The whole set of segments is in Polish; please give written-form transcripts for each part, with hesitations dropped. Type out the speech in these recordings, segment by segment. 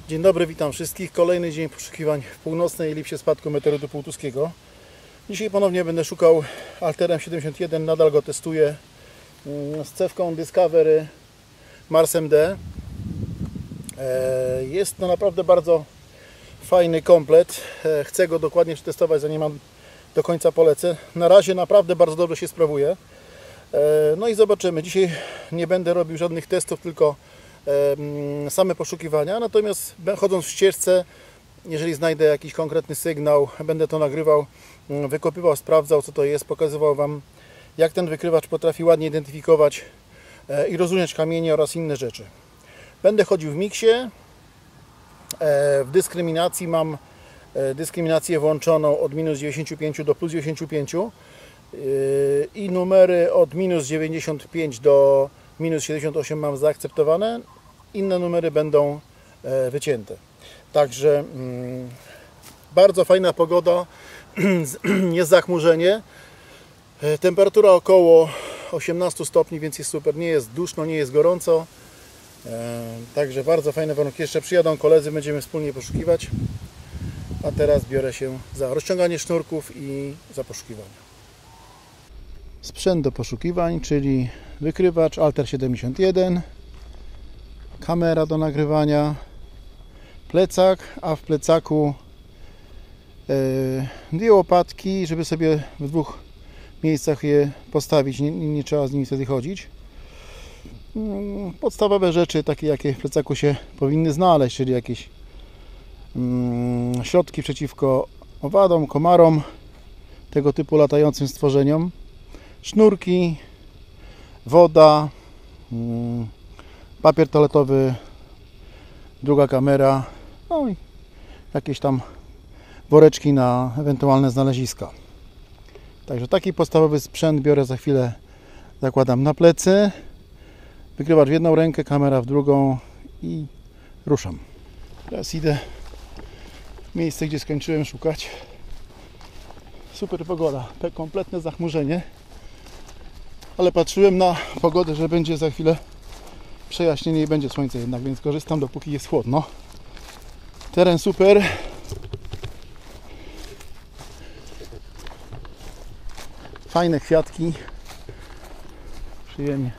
Dzień dobry, witam wszystkich. Kolejny dzień poszukiwań w północnej elipsie spadku meteorytu półtuskiego. Dzisiaj ponownie będę szukał Alterem 71, nadal go testuję z cewką Discovery Mars MD. Jest to naprawdę bardzo fajny komplet. Chcę go dokładnie przetestować, zanim do końca polecę. Na razie naprawdę bardzo dobrze się sprawuje. No i zobaczymy. Dzisiaj nie będę robił żadnych testów, tylko same poszukiwania. Natomiast chodząc w ścieżce, jeżeli znajdę jakiś konkretny sygnał, będę to nagrywał, wykopywał, sprawdzał, co to jest, pokazywał Wam, jak ten wykrywacz potrafi ładnie identyfikować i rozróżniać kamienie oraz inne rzeczy. Będę chodził w miksie. W dyskryminacji mam dyskryminację włączoną od minus 95 do plus 95 i numery od minus 95 do minus 78 mam zaakceptowane. Inne numery będą wycięte. Także bardzo fajna pogoda, jest zachmurzenie. Temperatura około 18 stopni, więc jest super. Nie jest duszno, nie jest gorąco. Także bardzo fajne warunki. Jeszcze przyjadą koledzy, będziemy wspólnie poszukiwać. A teraz biorę się za rozciąganie sznurków i za poszukiwania. Sprzęt do poszukiwań, czyli wykrywacz Alter 71, kamera do nagrywania, plecak, a w plecaku dwie łopatki, żeby sobie w dwóch miejscach je postawić, nie trzeba z nimi wtedy chodzić. Podstawowe rzeczy, takie jakie w plecaku się powinny znaleźć, czyli jakieś środki przeciwko owadom, komarom, tego typu latającym stworzeniom, sznurki, woda, papier toaletowy, druga kamera, no i jakieś tam woreczki na ewentualne znaleziska. Także taki podstawowy sprzęt biorę za chwilę, zakładam na plecy, wykrywacz w jedną rękę, kamera w drugą i ruszam. Teraz idę w miejsce, gdzie skończyłem szukać. Super pogoda, kompletne zachmurzenie, ale patrzyłem na pogodę, że będzie za chwilę przejaśnienie i będzie słońce jednak, więc korzystam, dopóki jest chłodno. Teren super. Fajne kwiatki. Przyjemnie.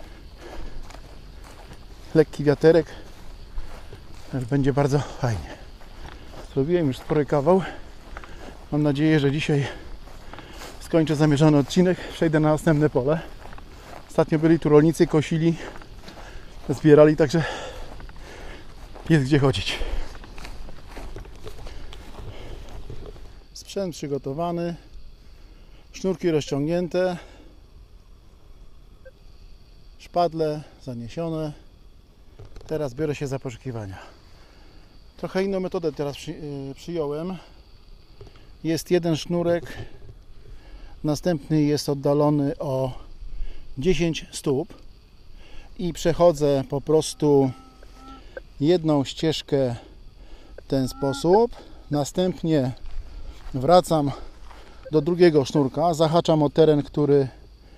Lekki wiaterek. Będzie bardzo fajnie. Zrobiłem już spory kawał. Mam nadzieję, że dzisiaj skończę zamierzony odcinek. Przejdę na następne pole. Ostatnio byli tu rolnicy, kosili, zbierali, także jest gdzie chodzić. Sprzęt przygotowany, sznurki rozciągnięte, szpadle zaniesione. Teraz biorę się za poszukiwania. Trochę inną metodę teraz przyjąłem. Jest jeden sznurek, następny jest oddalony o 10 stóp i przechodzę po prostu jedną ścieżkę w ten sposób, następnie wracam do drugiego sznurka, zahaczam o teren, który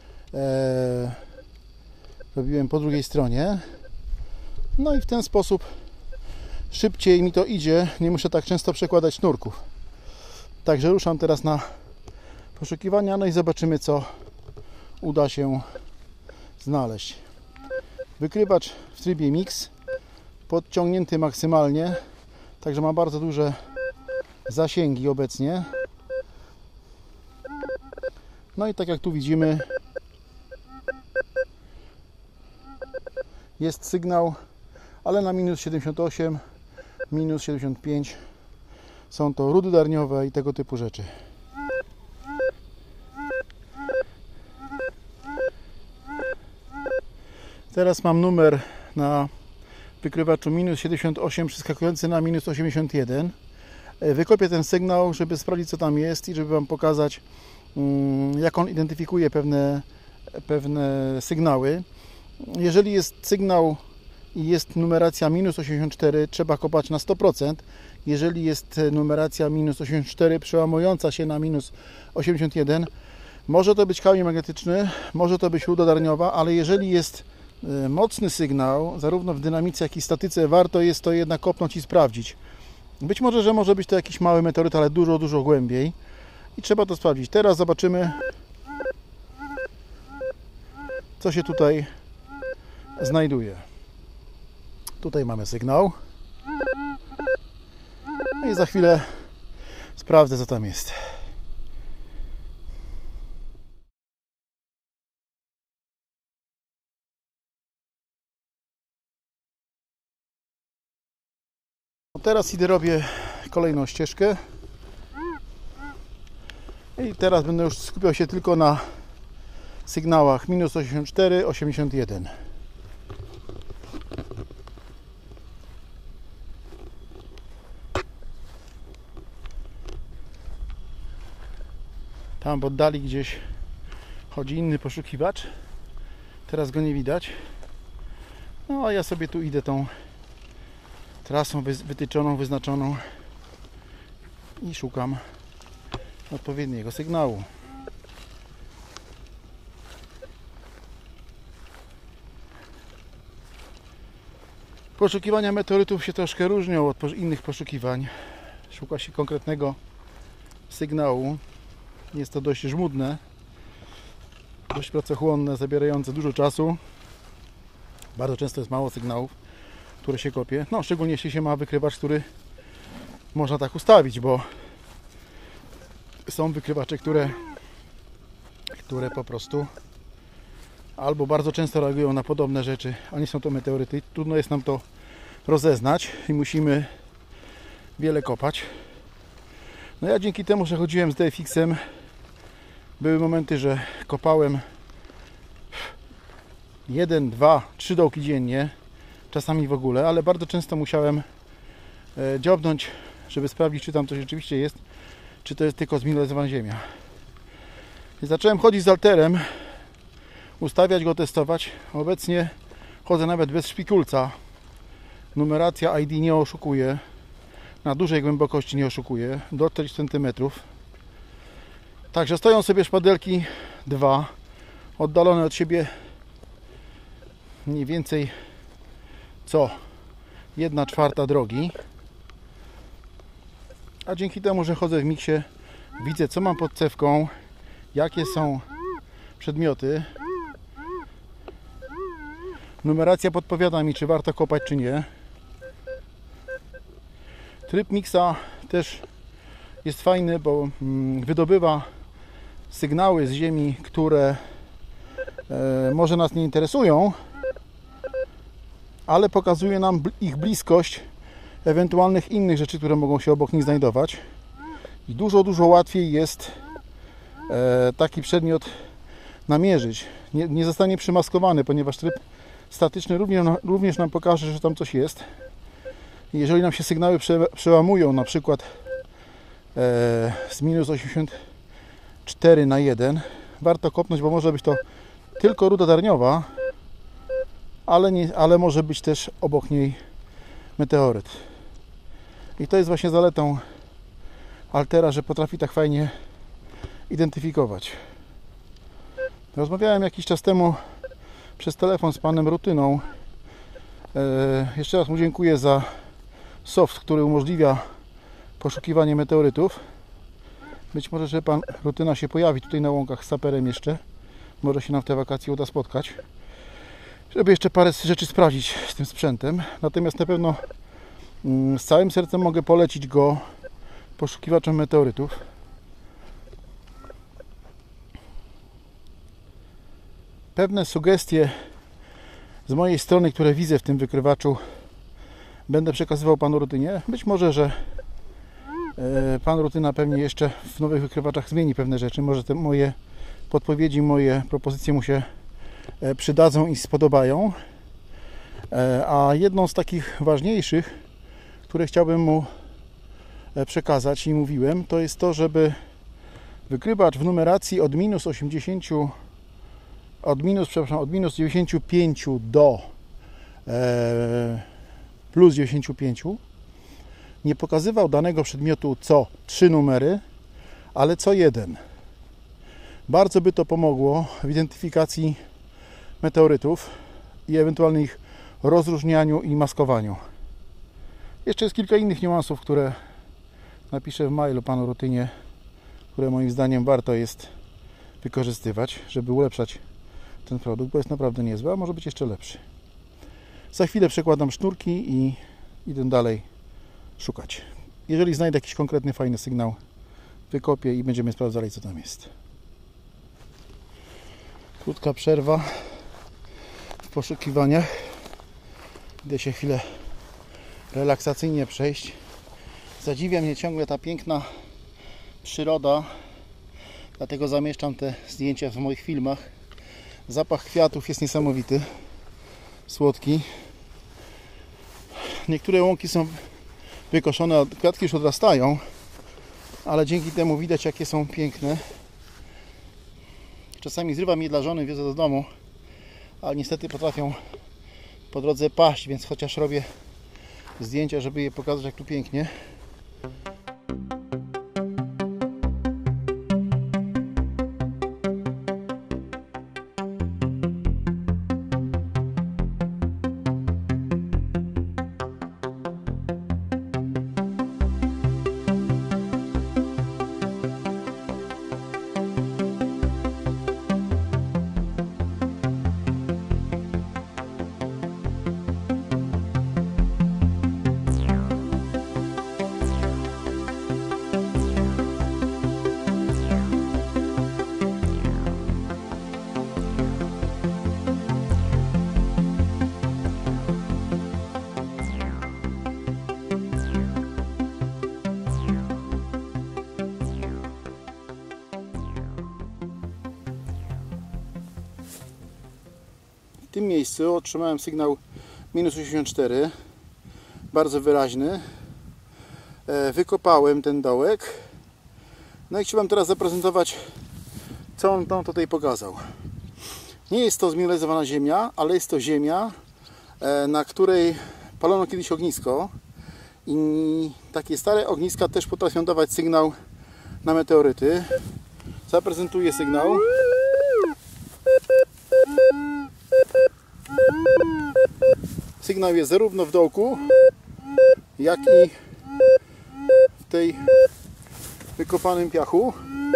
robiłem po drugiej stronie, no i w ten sposób szybciej mi to idzie, nie muszę tak często przekładać sznurków. Także ruszam teraz na poszukiwania, no i zobaczymy, co uda się znaleźć. Wykrywacz w trybie mix, podciągnięty maksymalnie, także ma bardzo duże zasięgi obecnie. No i tak jak tu widzimy, jest sygnał, ale na minus 78, minus 75 są to rudy darniowe i tego typu rzeczy. Teraz mam numer na wykrywaczu minus 78 przeskakujący na minus 81. Wykopię ten sygnał, żeby sprawdzić, co tam jest i żeby Wam pokazać, jak on identyfikuje pewne sygnały. Jeżeli jest sygnał i jest numeracja minus 84, trzeba kopać na 100%. Jeżeli jest numeracja minus 84 przełamująca się na minus 81, może to być kamień magnetyczny, może to być ruda darniowa, ale jeżeli jest mocny sygnał, zarówno w dynamice, jak i statyce, warto jest to jednak kopnąć i sprawdzić. Być może, że może być to jakiś mały meteoryt, ale dużo, dużo głębiej i trzeba to sprawdzić. Teraz zobaczymy, co się tutaj znajduje. Tutaj mamy sygnał. No i za chwilę sprawdzę, co tam jest. Teraz idę, robię kolejną ścieżkę i teraz będę już skupiał się tylko na sygnałach minus 84, 81. Tam w oddali gdzieś chodzi inny poszukiwacz. Teraz go nie widać. No a ja sobie tu idę tą trasą wytyczoną, wyznaczoną i szukam odpowiedniego sygnału. Poszukiwania meteorytów się troszkę różnią od innych poszukiwań. Szuka się konkretnego sygnału. Jest to dość żmudne, dość pracochłonne, zabierające dużo czasu. Bardzo często jest mało sygnałów, które się kopie. No, szczególnie jeśli się ma wykrywacz, który można tak ustawić, bo są wykrywacze, które po prostu albo bardzo często reagują na podobne rzeczy, a nie są to meteoryty. Trudno jest nam to rozeznać i musimy wiele kopać. No ja dzięki temu, że chodziłem z DFX-em, były momenty, że kopałem 1, 2, 3 dołki dziennie, czasami w ogóle, ale bardzo często musiałem dziobnąć, żeby sprawdzić, czy tam coś rzeczywiście jest, czy to jest tylko zmineryzowana ziemia. I zacząłem chodzić z alterem, ustawiać go, testować. Obecnie chodzę nawet bez szpikulca. Numeracja ID nie oszukuje, na dużej głębokości nie oszukuje, do 4 cm. Także stoją sobie szpadelki 2, oddalone od siebie mniej więcej co 1/4 drogi. A dzięki temu, że chodzę w miksie, widzę, co mam pod cewką, jakie są przedmioty. Numeracja podpowiada mi, czy warto kopać, czy nie. Tryb miksa też jest fajny, bo wydobywa sygnały z ziemi, które może nas nie interesują, ale pokazuje nam ich bliskość ewentualnych innych rzeczy, które mogą się obok nich znajdować. I dużo, dużo łatwiej jest taki przedmiot namierzyć. Nie zostanie przymaskowany, ponieważ tryb statyczny również nam pokaże, że tam coś jest. Jeżeli nam się sygnały przełamują, na przykład z minus 84 na 1, warto kopnąć, bo może być to tylko ruda darniowa, ale może być też obok niej meteoryt. I to jest właśnie zaletą altera, że potrafi tak fajnie identyfikować. Rozmawiałem jakiś czas temu przez telefon z panem Rutyną. Jeszcze raz mu dziękuję za soft, który umożliwia poszukiwanie meteorytów. Być może, że pan Rutyna się pojawi tutaj na łąkach z saperem jeszcze. Może się nam w te wakacje uda spotkać, żeby jeszcze parę rzeczy sprawdzić z tym sprzętem. Natomiast na pewno z całym sercem mogę polecić go poszukiwaczom meteorytów. Pewne sugestie z mojej strony, które widzę w tym wykrywaczu, będę przekazywał panu Rutynie. Być może, że pan Rutyna pewnie jeszcze w nowych wykrywaczach zmieni pewne rzeczy. Może te moje podpowiedzi, moje propozycje mu się przydadzą i spodobają. A jedną z takich ważniejszych, które chciałbym mu przekazać i mówiłem, to jest to, żeby wykrywacz w numeracji od minus 95 do plus 95 nie pokazywał danego przedmiotu co 3 numery, ale co 1. Bardzo by to pomogło w identyfikacji meteorytów i ewentualnie ich rozróżnianiu i maskowaniu. Jeszcze jest kilka innych niuansów, które napiszę w mailu panu Rutynie, które moim zdaniem warto jest wykorzystywać, żeby ulepszać ten produkt, bo jest naprawdę niezły, a może być jeszcze lepszy. Za chwilę przekładam sznurki i idę dalej szukać. Jeżeli znajdę jakiś konkretny, fajny sygnał, wykopię i będziemy sprawdzali, co tam jest. Krótka przerwa w poszukiwaniach. Idę się chwilę relaksacyjnie przejść. Zadziwia mnie ciągle ta piękna przyroda, dlatego zamieszczam te zdjęcia w moich filmach. Zapach kwiatów jest niesamowity, słodki. Niektóre łąki są wykoszone, a kwiatki już odrastają, ale dzięki temu widać, jakie są piękne. Czasami zrywam je dla żony, wiozę do domu, ale niestety potrafią po drodze paść, więc chociaż robię zdjęcia, żeby je pokazać, jak tu pięknie. W tym miejscu otrzymałem sygnał -84, bardzo wyraźny. Wykopałem ten dołek. No i chciałem teraz zaprezentować, co on tam tutaj pokazał. Nie jest to zmineralizowana ziemia, ale jest to ziemia, na której palono kiedyś ognisko. I takie stare ogniska też potrafią dawać sygnał na meteoryty. Zaprezentuję sygnał. Sygnał jest zarówno w dołku, jak i w tej wykopanym piachu.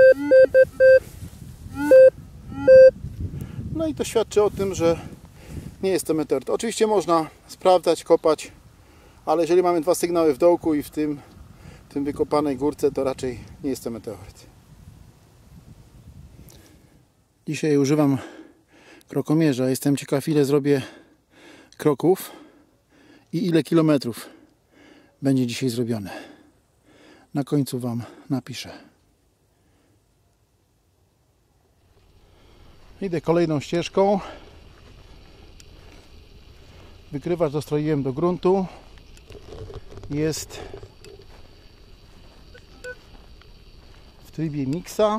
No i to świadczy o tym, że nie jest to meteoryt. Oczywiście można sprawdzać, kopać, ale jeżeli mamy dwa sygnały w dołku i w tym wykopanej górce, to raczej nie jest to meteoryt. Dzisiaj używam krokomierza. Jestem ciekaw, ile zrobię kroków i ile kilometrów będzie dzisiaj zrobione. Na końcu Wam napiszę. Idę kolejną ścieżką. Wykrywacz dostroiłem do gruntu. Jest w trybie miksa.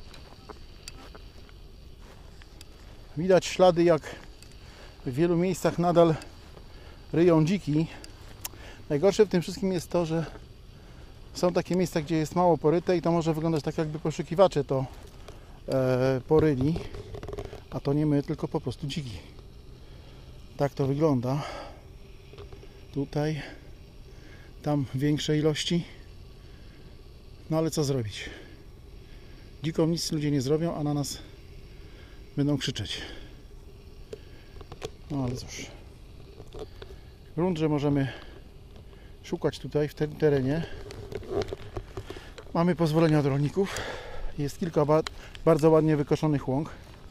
Widać ślady, jak w wielu miejscach nadal ryją dziki. Najgorsze w tym wszystkim jest to, że są takie miejsca, gdzie jest mało poryte i to może wyglądać tak, jakby poszukiwacze to poryli, a to nie my, tylko po prostu dziki. Tak to wygląda. Tutaj, tam większe ilości. No ale co zrobić? Dzikom nic ludzie nie zrobią, a na nas będą krzyczeć. No ale cóż. Grunt, że możemy szukać tutaj w tym terenie. Mamy pozwolenia od rolników. Jest kilka bardzo ładnie wykoszonych łąk.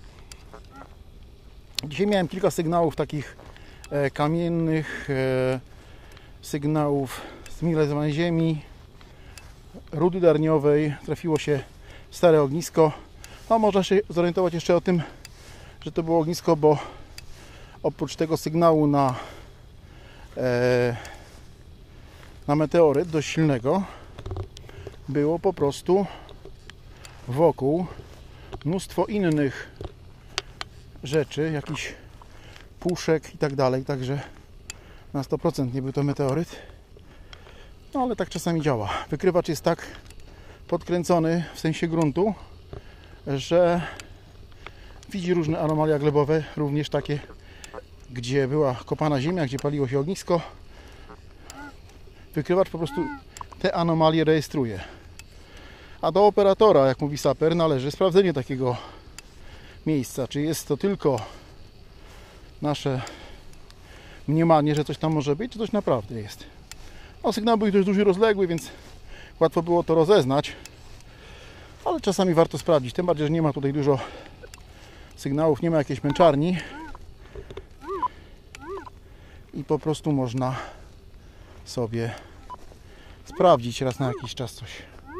Dzisiaj miałem kilka sygnałów takich kamiennych, sygnałów zmineralizowanej ziemi, rudy darniowej. Trafiło się stare ognisko. No, można się zorientować jeszcze o tym, że to było ognisko, bo oprócz tego sygnału na meteoryt dość silnego, było po prostu wokół mnóstwo innych rzeczy, jakichś puszek i tak dalej, także na 100% nie był to meteoryt. No ale tak czasami działa. Wykrywacz jest tak podkręcony w sensie gruntu, że widzi różne anomalia glebowe, również takie gdzie była kopana ziemia, gdzie paliło się ognisko. Wykrywacz po prostu te anomalie rejestruje. A do operatora, jak mówi saper, należy sprawdzenie takiego miejsca. Czy jest to tylko nasze mniemanie, że coś tam może być, czy coś naprawdę jest. No, sygnał był dość duży, rozległy, więc łatwo było to rozeznać. Ale czasami warto sprawdzić. Tym bardziej, że nie ma tutaj dużo sygnałów, nie ma jakiejś męczarni. I po prostu można sobie sprawdzić raz na jakiś czas coś.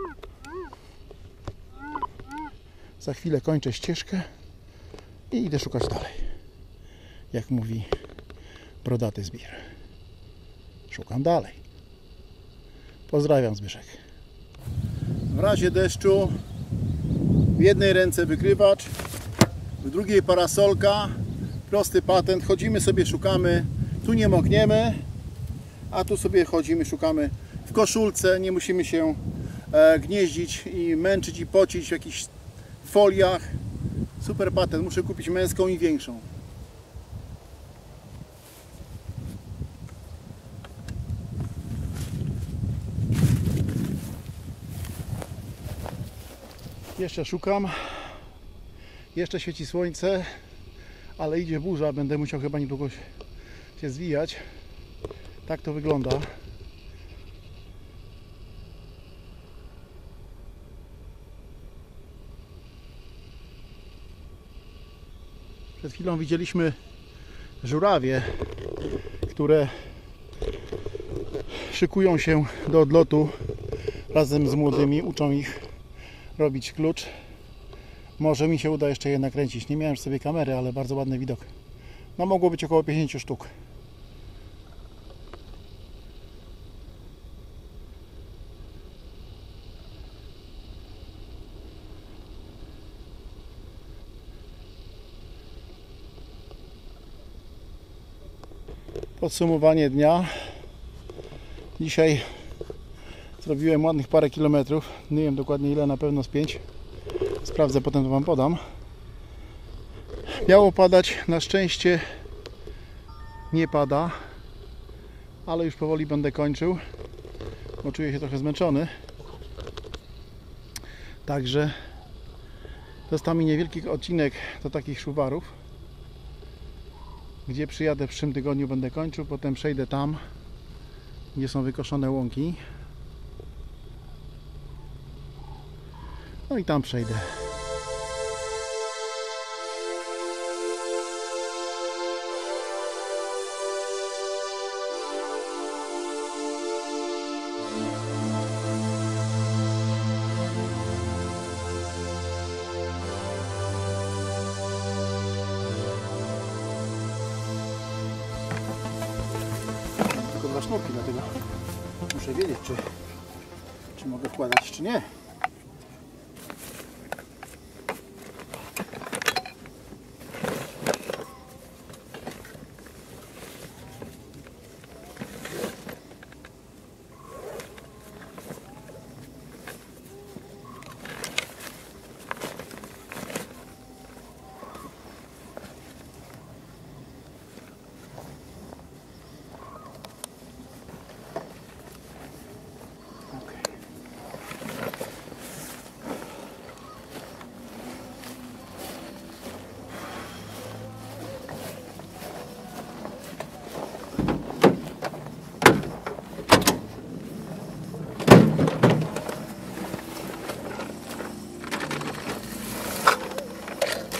Za chwilę kończę ścieżkę i idę szukać dalej. Jak mówi brodaty zbir. Szukam dalej. Pozdrawiam, Zbyszek. W razie deszczu w jednej ręce wykrywacz, w drugiej parasolka. Prosty patent. Chodzimy sobie, szukamy. Tu nie mokniemy, a tu sobie chodzimy, szukamy w koszulce. Nie musimy się gnieździć i męczyć i pocić w jakichś foliach. Super patent. Muszę kupić męską i większą. Jeszcze szukam. Jeszcze świeci słońce, ale idzie burza. Będę musiał chyba niedługo się zwijać. Tak to wygląda. Przed chwilą widzieliśmy żurawie, które szykują się do odlotu razem z młodymi, uczą ich robić klucz. Może mi się uda jeszcze je nakręcić. Nie miałem sobie kamery, ale bardzo ładny widok. No, mogło być około 50 sztuk. Podsumowanie dnia. Dzisiaj zrobiłem ładnych parę kilometrów. Nie wiem dokładnie ile, na pewno z 5. Sprawdzę, potem to Wam podam. Miało padać, na szczęście nie pada, ale już powoli będę kończył, bo czuję się trochę zmęczony. Także został mi niewielki odcinek do takich szuwarów, gdzie przyjadę w przyszłym tygodniu, będę kończył, potem przejdę tam, gdzie są wykoszone łąki. No i tam przejdę. Tylko 2 sznurki, dlatego muszę wiedzieć, czy mogę wkładać, czy nie.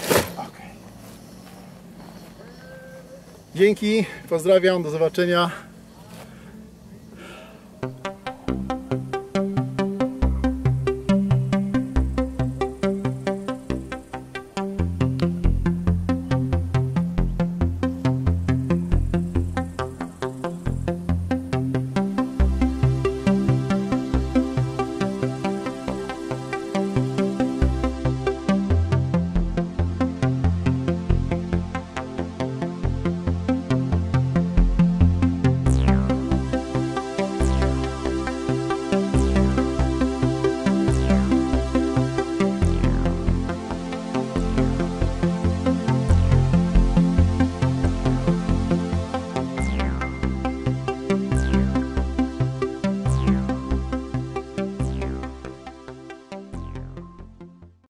Dzięki, pozdrawiam, do zobaczenia.